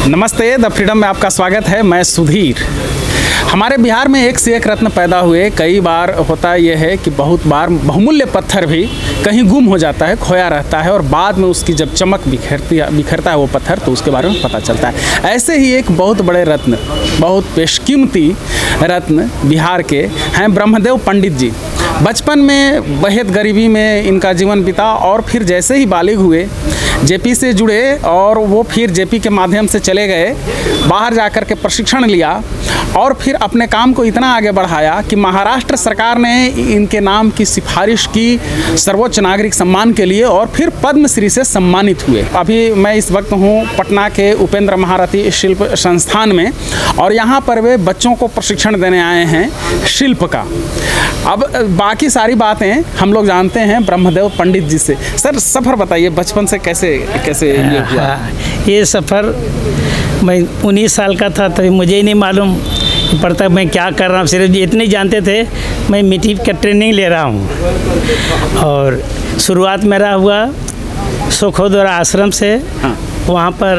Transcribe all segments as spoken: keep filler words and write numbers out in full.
नमस्ते, the freedom में आपका स्वागत है। मैं सुधीर। हमारे बिहार में एक से एक रत्न पैदा हुए। कई बार होता यह है कि बहुत बार बहुमूल्य पत्थर भी कहीं गुम हो जाता है, खोया रहता है और बाद में उसकी जब चमक बिखरती बिखरता है वो पत्थर तो उसके बारे में पता चलता है। ऐसे ही एक बहुत बड़े रत्न, बहुत बेशकीमती रत्न बिहार के हैं ब्रह्मदेव पंडित जी। बचपन में बेहद गरीबी में इनका जीवन बीता और फिर जैसे ही बालिग हुए जेपी से जुड़े और वो फिर जेपी के माध्यम से चले गए, बाहर जाकर के प्रशिक्षण लिया और फिर अपने काम को इतना आगे बढ़ाया कि महाराष्ट्र सरकार ने इनके नाम की सिफारिश की सर्वोच्च नागरिक सम्मान के लिए और फिर पद्मश्री से सम्मानित हुए। अभी मैं इस वक्त हूँ पटना के उपेंद्र महारथी शिल्प संस्थान में और यहाँ पर वे बच्चों को प्रशिक्षण देने आए हैं शिल्प का। अब बाकी सारी बातें हम लोग जानते हैं ब्रह्मदेव पंडित जी से। सर, सफ़र बताइए, बचपन से कैसे कैसे ये हुआ? हाँ, ये सफ़र मैं उन्नीस साल का था तभी मुझे ही नहीं मालूम पड़ता मैं क्या कर रहा हूँ। सिर्फ इतने जानते थे मैं मिट्टी का ट्रेनिंग ले रहा हूँ। और शुरुआत मेरा हुआ सुखोदरा आश्रम से। हाँ। वहाँ पर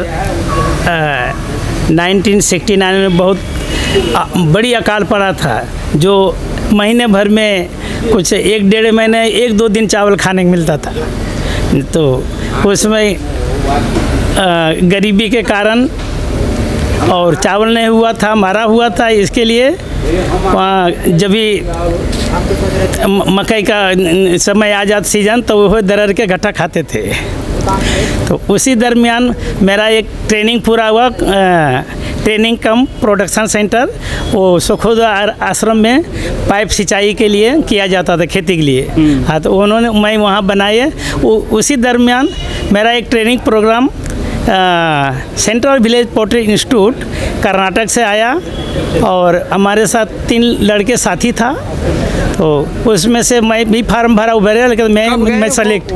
नाइनटीन सिक्सटी नाइन में बहुत आ, बड़ी अकाल पड़ा था, जो महीने भर में कुछ एक डेढ़ महीने एक दो दिन चावल खाने को मिलता था। तो उसमें गरीबी के कारण और चावल नहीं हुआ था, मारा हुआ था। इसके लिए वहाँ जब भी मकई का समय आ जाता सीजन तो वो दरर के घट्टा खाते थे। तो उसी दरमियान मेरा एक ट्रेनिंग पूरा हुआ, ट्रेनिंग कम प्रोडक्शन सेंटर वो सुखोदरा आश्रम में पाइप सिंचाई के लिए किया जाता था, खेती के लिए। हाँ, तो उन्होंने मैं वहाँ बनाए। उसी दरमियान मेरा एक training program central village pottery institute Karnataka से आया और हमारे साथ तीन लड़के साथी था। तो उसमें से मैं भी फार्म भरा उभरे, लेकिन मैं मैं सेलेक्ट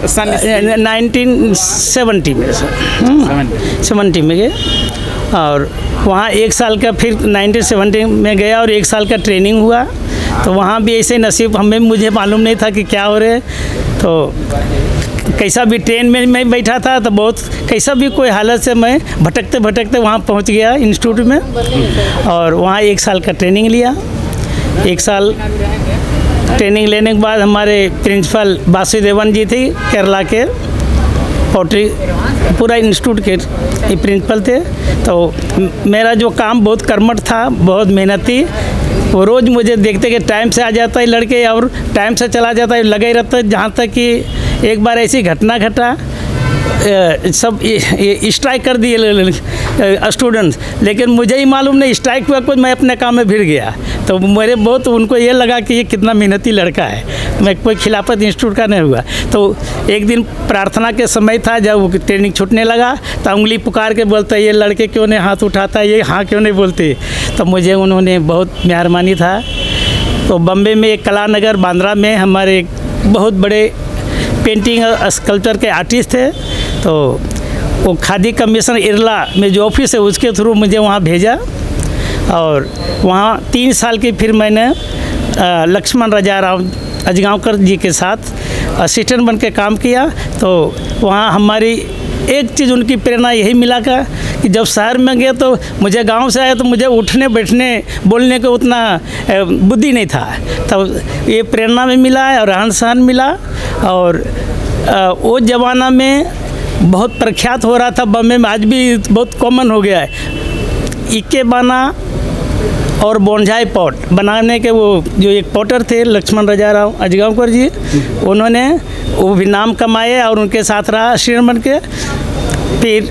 नाइनटीन सेवेंटी में सेवेंटी में गए और वहाँ एक साल का फिर नाइनटीन सेवेंटी में गया और एक साल का ट्रेनिंग हुआ। तो वहाँ भी ऐसे नसीब हमें मुझे मालूम नहीं था कि क्या हो रहे। तो कैसा भी ट्रेन में मैं बैठा था तो बहुत कैसा भी कोई हालत से मैं भटकते भटकते वहाँ पहुँच गया इंस्टीट्यूट में और वहाँ एक साल का ट्रेनिंग लिया। एक साल ट्रेनिंग लेने के बाद हमारे प्रिंसिपल वासुदेवन जी थे, केरला के पोट्री पूरा इंस्टीट्यूट के प्रिंसिपल थे। तो मेरा जो काम बहुत कर्मठ था, बहुत मेहनती। वो रोज़ मुझे देखते कि टाइम से आ जाता है लड़के और टाइम से चला जाता है, लगे रहता है। जहाँ तक कि एक बार ऐसी घटना घटा, सब स्ट्राइक कर दिए स्टूडेंट्स, लेकिन मुझे ही मालूम नहीं स्ट्राइक हुआ कुछ, मैं अपने काम में भिड़ गया। तो मेरे बहुत उनको ये लगा कि ये कितना मेहनती लड़का है। मैं कोई खिलाफत इंस्टीट्यूट का नहीं हुआ। तो एक दिन प्रार्थना के समय था, जब वो ट्रेनिंग छूटने लगा तो उंगली पुकार के बोलता ये लड़के क्यों नहीं हाथ उठाता, ये हाँ क्यों नहीं बोलते। तो मुझे उन्होंने बहुत मेहरबानी था। तो बम्बे में एक कला नगर बांद्रा में हमारे एक बहुत बड़े पेंटिंग स्कल्पचर के आर्टिस्ट थे। तो वो खादी कमीशन इरला में जो ऑफिस है उसके थ्रू मुझे वहाँ भेजा और वहाँ तीन साल की फिर मैंने लक्ष्मण राजाराम अजगांवकर जी के साथ असिस्टेंट बन के काम किया। तो वहाँ हमारी एक चीज़ उनकी प्रेरणा यही मिला का कि जब शहर में गए तो मुझे गांव से आया तो मुझे उठने बैठने बोलने को उतना बुद्धि नहीं था। तो ये प्रेरणा में मिला है और रहन सहन मिला। और वो ज़माना में बहुत प्रख्यात हो रहा था बम्बे में, आज भी बहुत कॉमन हो गया है। इक्के बाना और बोनझाई पॉट बनाने के वो जो एक पॉटर थे लक्ष्मण राजाराम अजगांवकर जी, उन्होंने वो भी नाम कमाए और उनके साथ रहा श्रीरम बन के। फिर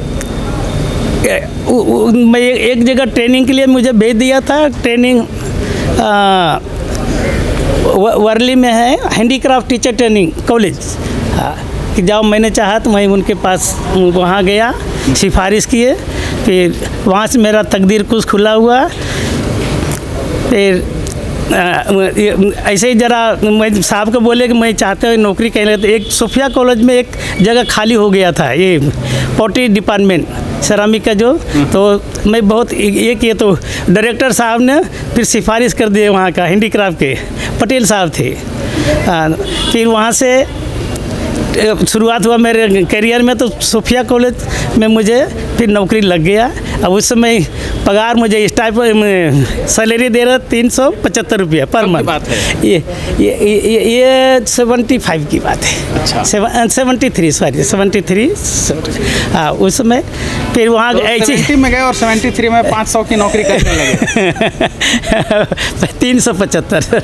मैं एक जगह ट्रेनिंग के लिए मुझे भेज दिया था। ट्रेनिंग वर्ली में है हैंडीक्राफ्ट टीचर ट्रेनिंग कॉलेज। हाँ, कि जाओ, मैंने चाहा तो मैं उनके पास वहाँ गया, सिफारिश किए। फिर वहाँ से मेरा तकदीर कुछ खुला हुआ। फिर ऐसे ही ज़रा मैं साहब को बोले कि मैं चाहते हुए नौकरी कहने, तो एक सोफिया कॉलेज में एक जगह खाली हो गया था ये पोट्री डिपार्टमेंट सेरामिक का जो। तो मैं बहुत ये किए तो डायरेक्टर साहब ने फिर सिफारिश कर दिए वहाँ का हैंडीक्राफ्ट के, पटेल साहब थे। फिर वहाँ से शुरुआत हुआ मेरे करियर में तो सोफिया कॉलेज में मुझे फिर नौकरी लग गया। अब उस समय पगार मुझे स्टाइप सैलरी दे रहा तीन सौ पचहत्तर रुपया पर मंथ। ये ये ये ये सेवेंटी फाइव की बात है। अच्छा, seventy three sorry seventy three हाँ उस समय फिर वहाँ ऐसी में गए और सेवेंटी थ्री में पाँच सौ की नौकरी करने लगे। तीन सौ पचहत्तर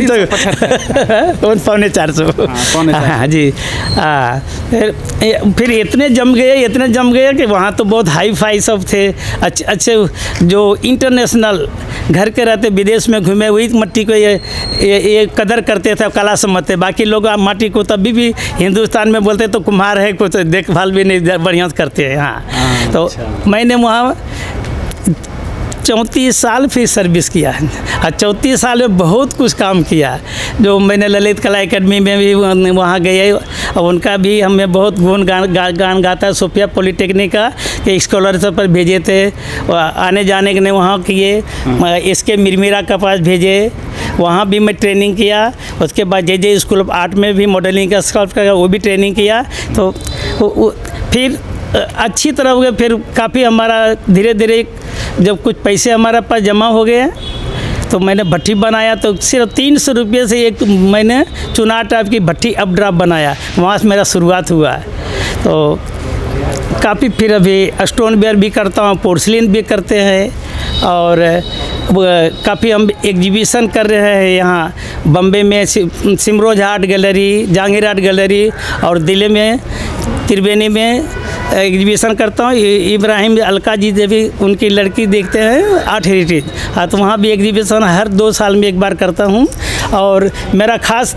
पौने चार सौ हाँ जी। हाँ फिर फिर इतने जम गए इतने जम गए कि वहाँ तो बहुत हाई फाई सब थे, अच्छे अच्छे जो इंटरनेशनल घर के रहते विदेश में घूमे हुई मट्टी को ये ये, ये कदर करते थे, कला समझते। बाकी लोग माटी को तभी भी हिंदुस्तान में बोलते तो कुम्हार है, कुछ देखभाल भी नहीं बढ़िया करते हैं। हाँ तो मैंने वहाँ चौंतीस साल फिर सर्विस किया और चौंतीस साल में बहुत कुछ काम किया। जो मैंने ललित कला एकेडमी में भी वहाँ गए और उनका भी हमें बहुत गुण गान गा, गान गाता। सोफिया पॉलिटेक्निक का कि स्कॉलरशिप पर भेजे थे, आने जाने के लिए वहाँ किए। इसके मिरमिरा का पास भेजे, वहाँ भी मैं ट्रेनिंग किया। उसके बाद J J school of art में भी मॉडलिंग का स्कल्प का वो भी ट्रेनिंग किया। तो वो, वो, फिर अच्छी तरह हो गया। फिर काफ़ी हमारा धीरे धीरे जब कुछ पैसे हमारा पास जमा हो गए तो मैंने भट्टी बनाया। तो सिर्फ तीन सौ रुपये से एक मैंने चुनार टाइप की भट्टी अप ड्राप बनाया, वहाँ से मेरा शुरुआत हुआ। तो काफ़ी फिर अभी स्टोन वेयर भी करता हूँ, पोर्सलिन भी करते हैं और काफ़ी हम एग्जीबिशन कर रहे हैं यहाँ बम्बे में Simroz art gallery, Jehangir art gallery और दिल्ली में त्रिवेणी में एग्जीबिशन करता हूँ। इब्राहिम अलका जी देवी उनकी लड़की देखते हैं आर्ट हेरिटेज। हाँ तो वहाँ भी एग्जीबिशन हर दो साल में एक बार करता हूँ। और मेरा खास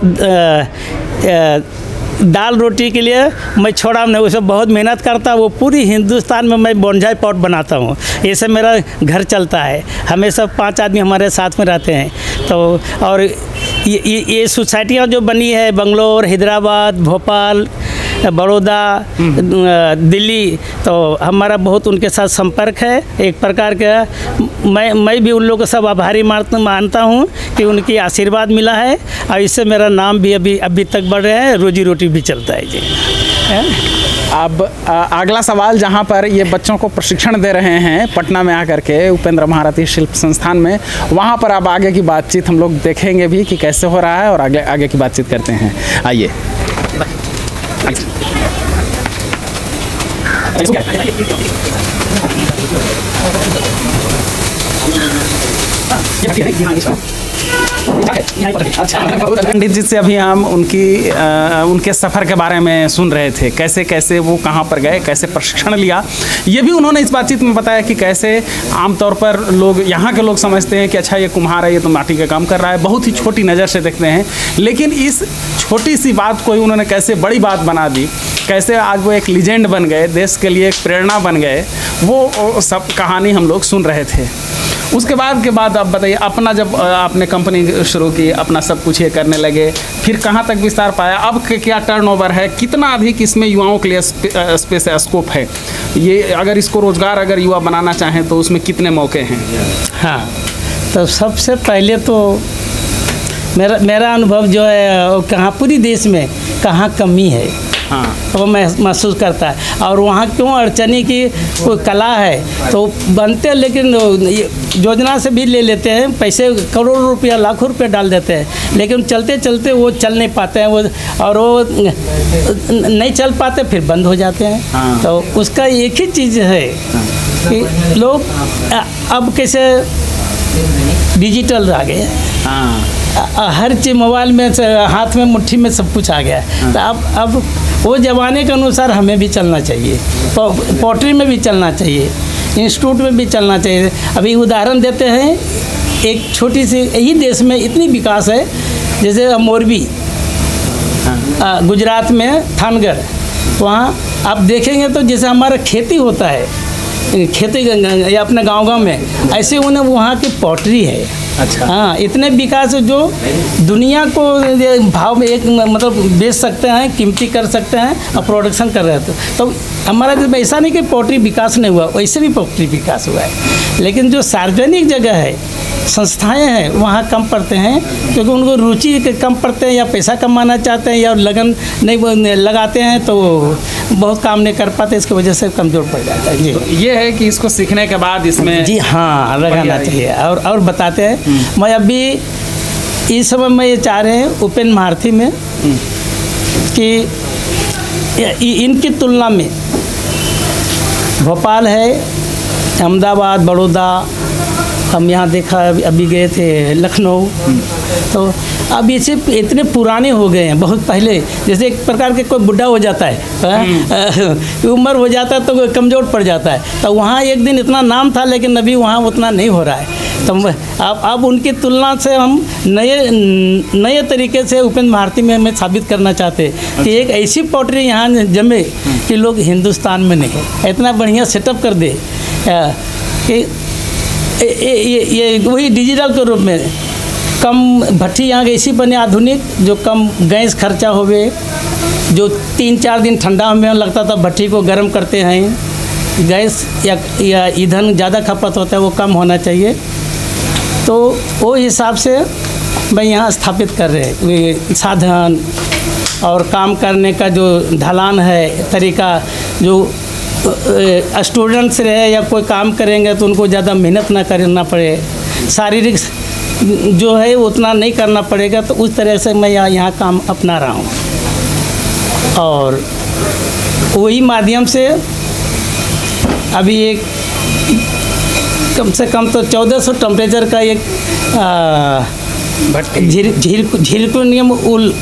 दाल रोटी के लिए मैं छोड़ा नहीं, उसे बहुत मेहनत करता। वो पूरी हिंदुस्तान में मैं बोनजाई पॉट बनाता हूँ, इससे मेरा घर चलता है। हमेशा पांच आदमी हमारे साथ में रहते हैं। तो और ये ये, ये सोसाइटियाँ जो बनी है बंगलोर, हैदराबाद, भोपाल, बड़ौदा, दिल्ली, तो हमारा बहुत उनके साथ संपर्क है। एक प्रकार का मैं मैं भी उन लोगों को सब आभारी मानता हूँ कि उनकी आशीर्वाद मिला है और इससे मेरा नाम भी अभी अभी तक बढ़ रहा है, रोजी रोटी भी चलता है जी। अब अगला सवाल, जहाँ पर ये बच्चों को प्रशिक्षण दे रहे हैं पटना में आकर के उपेंद्र महारथी शिल्प संस्थान में, वहाँ पर अब आगे की बातचीत हम लोग देखेंगे भी कि कैसे हो रहा है और आगे आगे की बातचीत करते हैं। आइए। पंडित जी से अभी हम उनकी आ, उनके सफ़र के बारे में सुन रहे थे, कैसे कैसे वो कहाँ पर गए, कैसे प्रशिक्षण लिया। ये भी उन्होंने इस बातचीत में बताया कि कैसे आमतौर पर लोग यहाँ के लोग समझते हैं कि अच्छा ये कुम्हार है, ये तो माटी का काम कर रहा है, बहुत ही छोटी नज़र से देखते हैं। लेकिन इस छोटी सी बात को ही उन्होंने कैसे बड़ी बात बना दी, कैसे आज वो एक लीजेंड बन गए, देश के लिए एक प्रेरणा बन गए, वो सब कहानी हम लोग सुन रहे थे। उसके बाद के बाद आप बताइए, अपना जब आपने कंपनी शुरू की, अपना सब कुछ ये करने लगे, फिर कहाँ तक विस्तार पाया, अब क्या टर्नओवर है, कितना अधिक इसमें युवाओं के लिए स्पेस स्कोप है, ये अगर इसको रोज़गार अगर युवा बनाना चाहें तो उसमें कितने मौके हैं? हाँ, तो सबसे पहले तो मेरा मेरा अनुभव जो है वो कहाँ पूरी देश में कहाँ कमी है, हाँ वो महसूस करता है। और वहाँ क्यों अड़चनी की कोई कला है तो बनते हैं, लेकिन योजना से भी ले लेते हैं पैसे, करोड़ों रुपया लाखों रुपया डाल देते हैं, लेकिन चलते चलते वो चल नहीं पाते हैं, वो और वो नहीं चल पाते फिर बंद हो जाते हैं। हाँ। तो उसका एक ही चीज़ है कि लोग अब कैसे डिजिटल आ गए। हाँ। हर चीज़ मोबाइल में, हाथ में, मुट्ठी में सब कुछ आ गया है। हाँ। तो अब अब वो ज़माने के अनुसार हमें भी चलना चाहिए, पॉटरी में भी चलना चाहिए, इंस्टीट्यूट में भी चलना चाहिए। अभी उदाहरण देते हैं, एक छोटी सी यही देश में इतनी विकास है, जैसे मोरबी, हाँ। गुजरात में थानगढ़, वहाँ आप देखेंगे तो जैसे हमारा खेती होता है, खेती या अपने गाँव गाँव में, ऐसे उन्हें वहाँ की पॉटरी है। अच्छा। हाँ, इतने विकास जो दुनिया को ये भाव में एक मतलब बेच सकते हैं, कीमती कर सकते हैं और प्रोडक्शन कर रहे थे। तो हमारा जब ऐसा नहीं कि पोल्ट्री विकास नहीं हुआ, वैसे भी पोल्ट्री विकास हुआ है, लेकिन जो सार्वजनिक जगह है, संस्थाएं हैं, वहाँ कम पड़ते हैं क्योंकि उनको रुचि कम पड़ते हैं या पैसा कमाना चाहते हैं या लगन नहीं लगाते हैं तो बहुत काम नहीं कर पाते, इसकी वजह से कमज़ोर पड़ जाता है। जी, ये है कि इसको सीखने के बाद इसमें जी हाँ लगाना चाहिए। और और बताते हैं, मैं अभी इस समय मैं ये चाह रहे हैं ओपन महारथी में कि इनकी तुलना में भोपाल है, अहमदाबाद, बड़ौदा, हम यहाँ देखा अभी गए थे लखनऊ, तो अब ये सिर्फ इतने पुराने हो गए हैं, बहुत पहले जैसे एक प्रकार के कोई बुढ़ा हो जाता है, उम्र हो जाता है तो कमज़ोर पड़ जाता है, तो वहाँ एक दिन इतना नाम था लेकिन अभी वहाँ उतना नहीं हो रहा है। तो अब अब उनकी तुलना से हम नए नए तरीके से ओपन भारती में हमें साबित करना चाहते हैं कि एक ऐसी पोल्ट्री यहाँ जमे कि लोग हिंदुस्तान में नहीं, इतना बढ़िया सेटअप कर दे कि ये ये ये वही डिजिटल के रूप में कम भट्टी यहाँ ऐसी बने आधुनिक जो कम गैस खर्चा होवे, जो तीन चार दिन ठंडा में लगता था भट्टी को गर्म करते हैं, गैस या या ईंधन ज़्यादा खपत होता है वो कम होना चाहिए। तो वो हिसाब से मैं यहाँ स्थापित कर रहे साधन और काम करने का जो ढलान है, तरीका, जो स्टूडेंट्स रहे या कोई काम करेंगे तो उनको ज़्यादा मेहनत ना करना पड़े, शारीरिक जो है उतना नहीं करना पड़ेगा, तो उस तरह से मैं यहाँ यहाँ काम अपना रहा हूँ। और वही माध्यम से अभी एक कम से कम तो चौदह सौ टेम्परेचर का एक झिर झिर झिरकोनियम उल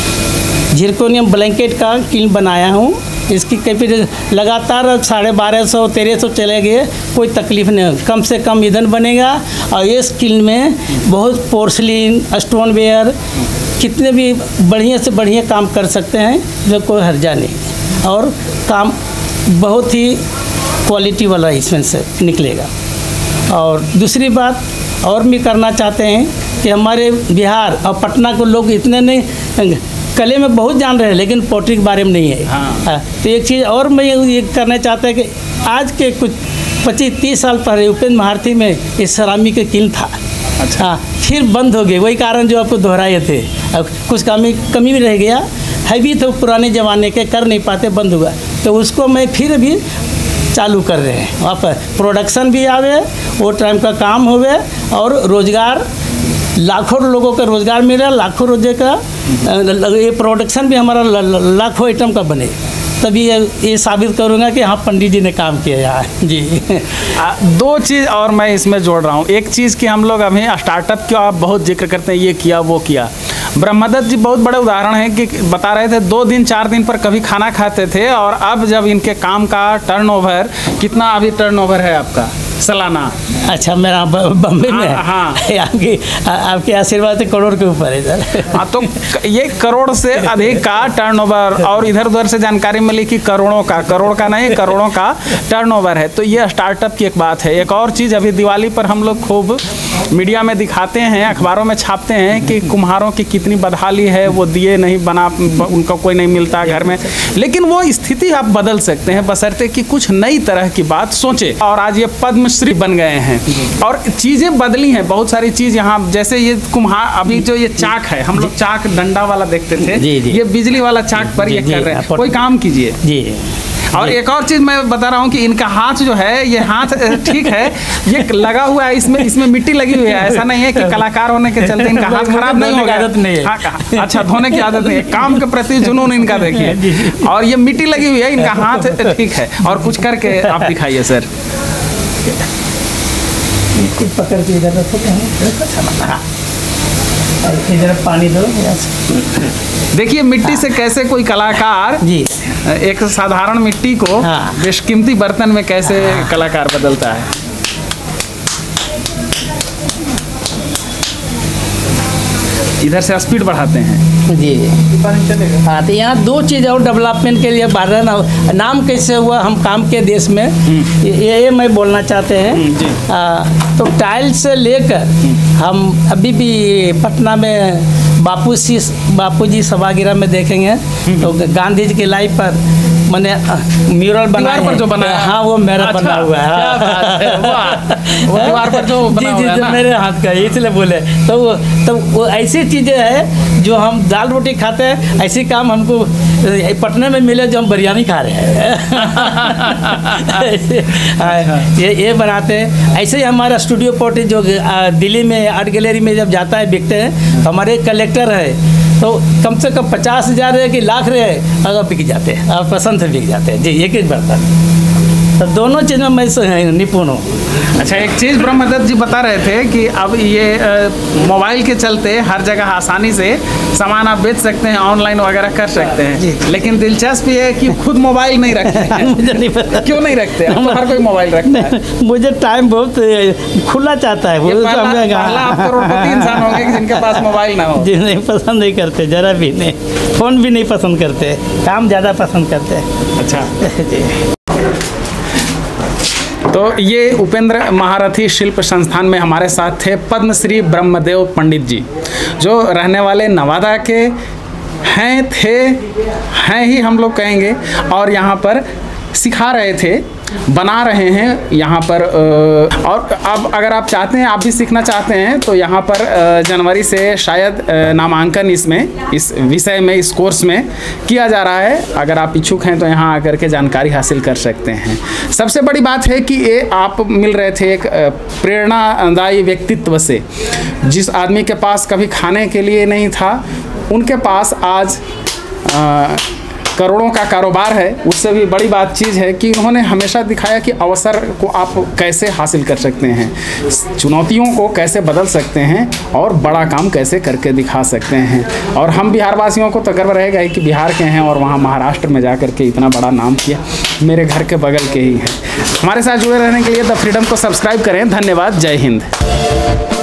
झिरकोनियम ब्लैंकेट का किल बनाया हूँ। इसकी कैपेसिटी लगातार साढ़े बारह सौ तेरह सौ चले गए, कोई तकलीफ नहीं, कम से कम ईंधन बनेगा। और इस किल में बहुत पोर्सलिन, स्टोनवेयर, कितने भी बढ़िया से बढ़िया काम कर सकते हैं, जो कोई हर्जा नहीं, और काम बहुत ही क्वालिटी वाला इसमें से निकलेगा। और दूसरी बात और भी करना चाहते हैं कि हमारे बिहार और पटना को लोग इतने नहीं, कले में बहुत जान रहे हैं लेकिन पोल्ट्री के बारे में नहीं है। हाँ। तो एक चीज़ और मैं ये करना चाहता है कि आज के कुछ पच्चीस तीस साल पहले ओपन महारथी में इस सरामी के किल था। अच्छा। हाँ, फिर बंद हो गए, वही कारण जो आपको दोहराए थे, अब कुछ कमी कमी भी रह गया है, भी तो पुराने ज़माने के कर नहीं पाते, बंद हुआ, तो उसको मैं फिर भी चालू कर रहे हैं। वहाँ पर प्रोडक्शन भी आवे, वो टाइम का काम होवे और रोज़गार, लाखों लोगों का रोज़गार मिले, लाखों रोजे का ये प्रोडक्शन भी हमारा लाखों आइटम का बने, तभी ये, ये साबित करूँगा कि हाँ पंडित जी ने काम किया यहाँ। जी आ, दो चीज़ और मैं इसमें जोड़ रहा हूँ। एक चीज़ कि हम लोग अभी स्टार्टअप का आप बहुत जिक्र करते हैं, ये किया वो किया। ब्रह्मदत्त जी बहुत बड़े उदाहरण हैं कि बता रहे थे दो दिन चार दिन पर कभी खाना खाते थे, और अब जब इनके काम का टर्नओवर कितना, अभी टर्नओवर है आपका सालाना? अच्छा, मेरा बम्बई में हाँ, हाँ। आपकी आपके आशीर्वाद से करोड़ के ऊपर है सर। हाँ, तो ये करोड़ से अधिक का टर्नओवर, और इधर उधर से जानकारी मिली कि करोड़ों का, करोड़ का नहीं करोड़ों का टर्नओवर है। तो ये स्टार्टअप की एक बात है। एक और चीज़, अभी दिवाली पर हम लोग खूब मीडिया में दिखाते हैं, अखबारों में छापते हैं कि कुम्हारों की कितनी बदहाली है, वो दिए नहीं बना, उनको कोई नहीं मिलता घर में। लेकिन वो स्थिति आप बदल सकते हैं बशर्ते कि कुछ नई तरह की बात सोचे। और आज ये पद्मश्री बन गए हैं और चीज़ें बदली हैं, बहुत सारी चीज़ यहाँ, जैसे ये कुम्हार, अभी जो ये चाक है, हम लोग चाक डंडा वाला देखते थे, जी, जी। ये बिजली वाला चाक पर ये कर रहे हैं। कोई काम कीजिए जी। और एक और चीज़ मैं बता रहा हूँ कि इनका हाथ जो है, ये हाथ ठीक है, ये लगा हुआ है, इसमें इसमें मिट्टी लगी हुई है। ऐसा नहीं है कि कलाकार होने के चलते इनका हाथ खराब नहीं होगा, आदत नहीं है। हाँ, अच्छा, धोने की आदत नहीं है, काम के प्रति जुनून इनका देखिए। और ये मिट्टी लगी हुई है, इनका हाथ ठीक है। और कुछ करके आप दिखाइए सर। पकड़ के इधर रखो, इधर पानी दो। देखिए मिट्टी से कैसे कोई कलाकार जी एक साधारण मिट्टी को हाँ। बेशकीमती बर्तन में कैसे कलाकार बदलता है। इधर से स्पीड बढ़ाते हैं। जी हाँ, तो यहाँ दो चीज़ और डेवलपमेंट के लिए बढ़ रहे ना। नाम कैसे हुआ हम काम के देश में, ये ये मैं बोलना चाहते हैं। आ, तो टाइल से लेकर हम अभी भी पटना में बापू सी बापू जी सभागृह में देखेंगे तो गांधी जी की लाइफ पर मैंने म्यूरल बना पर जो बना है, हाँ वो मेरा अच्छा, बना हुआ है। क्या बात है, वाह। वो दीवार पर जो बना जी हुआ है जी ना। मेरे हाथ का है, इसलिए बोले। तो वो तो वो ऐसी चीज़ें हैं जो हम दाल रोटी खाते हैं, ऐसी काम हमको पटना में मिले जो हम बिरयानी खा रहे हैं। ये ये बनाते हैं। ऐसे ही हमारा स्टूडियो पोर्ट्रेट जो आ, दिल्ली में आर्ट गैलरी में जब जाता है बिकते हैं, तो हमारे कलेक्टर है तो कम से कम पचास हज़ार रहे कि लाख रहे अगर बिक जाते हैं और पसंद से बिक जाते हैं। जी एक एक बर्तन, तो दोनों चीज़ में मैं निपुण हूँ। अच्छा, एक चीज़ ब्रह्मदत्त जी बता रहे थे कि अब ये अ, मोबाइल के चलते हर जगह आसानी से सामान आप बेच सकते हैं, ऑनलाइन वगैरह कर सकते हैं, लेकिन दिलचस्प ये है कि खुद मोबाइल नहीं रखते हैं। मुझे नहीं पता क्यों नहीं रखते? अब तो हर कोई मोबाइल रखता है। मुझे टाइम बहुत खुला चाहता है। ये वो पहला- समझेगा। पहला आप करोड़पति इंसान होंगे कि जिनके पास मोबाइल ना हो। जी नहीं, पसंद नहीं करते, जरा भी नहीं। फ़ोन भी नहीं पसंद करते, काम ज़्यादा पसंद करते हैं। अच्छा, जी तो ये उपेंद्र महारथी शिल्प संस्थान में हमारे साथ थे पद्मश्री ब्रह्मदेव पंडित जी, जो रहने वाले नवादा के हैं, थे हैं ही हम लोग कहेंगे, और यहाँ पर सिखा रहे थे, बना रहे हैं यहाँ पर। और अब अगर आप चाहते हैं, आप भी सीखना चाहते हैं, तो यहाँ पर जनवरी से शायद नामांकन इसमें इस विषय में इस कोर्स में किया जा रहा है। अगर आप इच्छुक हैं तो यहाँ आकर के जानकारी हासिल कर सकते हैं। सबसे बड़ी बात है कि ये आप मिल रहे थे एक प्रेरणादायी व्यक्तित्व से, जिस आदमी के पास कभी खाने के लिए नहीं था, उनके पास आज आ, करोड़ों का कारोबार है। उससे भी बड़ी बात चीज़ है कि उन्होंने हमेशा दिखाया कि अवसर को आप कैसे हासिल कर सकते हैं, चुनौतियों को कैसे बदल सकते हैं, और बड़ा काम कैसे करके दिखा सकते हैं। और हम बिहार वासियों को तो गर्व रहेगा ही कि बिहार के हैं और वहाँ महाराष्ट्र में जा कर के इतना बड़ा नाम किया। मेरे घर के बगल के ही हैं। हमारे साथ जुड़े रहने के लिए द फ्रीडम को सब्सक्राइब करें। धन्यवाद। जय हिंद।